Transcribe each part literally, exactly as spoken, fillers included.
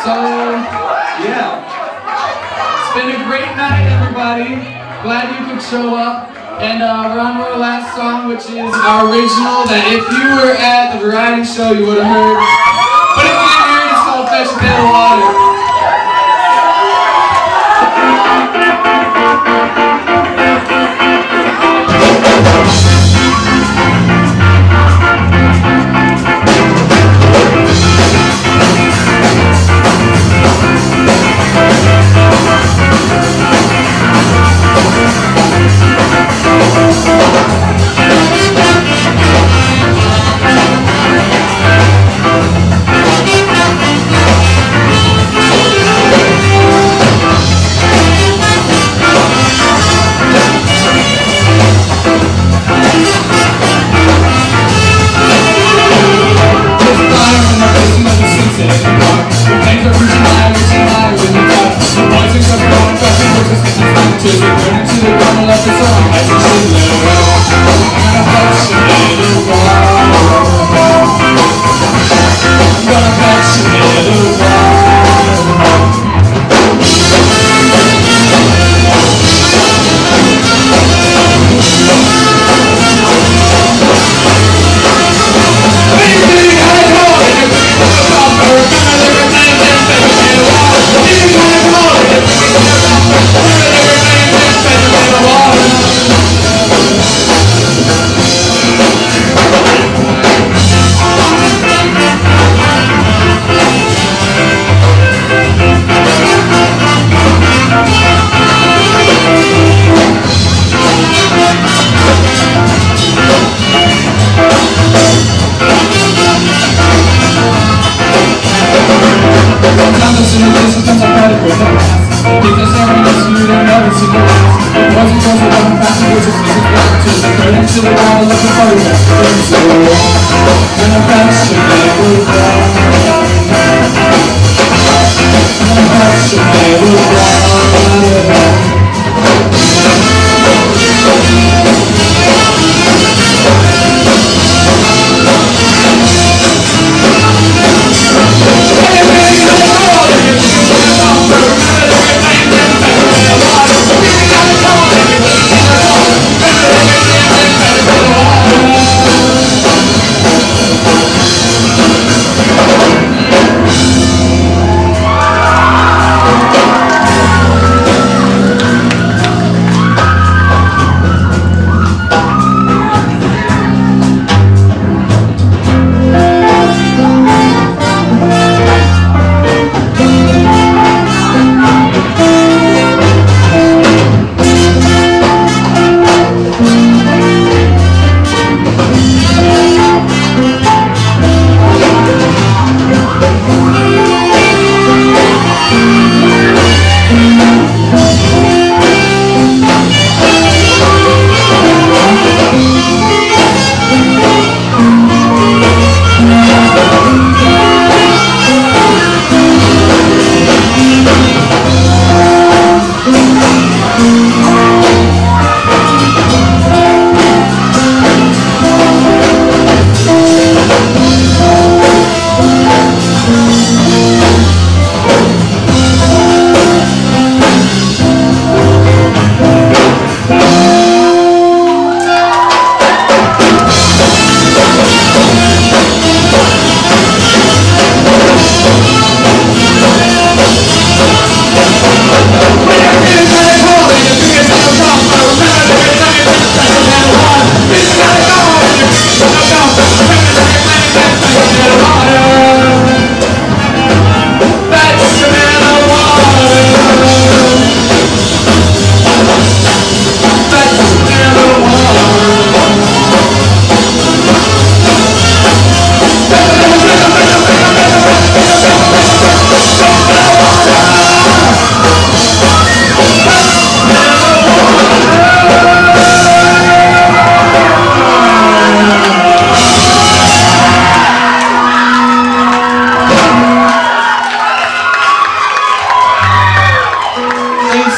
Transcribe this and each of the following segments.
So, yeah. It's been a great night, everybody. Glad you could show up. And uh, we're on to our last song, which is our original that if you were at the variety show, you would have heard. But if you didn't hear it, it's called Fetch a Pail of Water.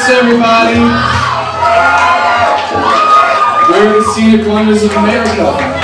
Everybody, we're the Scenic Wonders of America.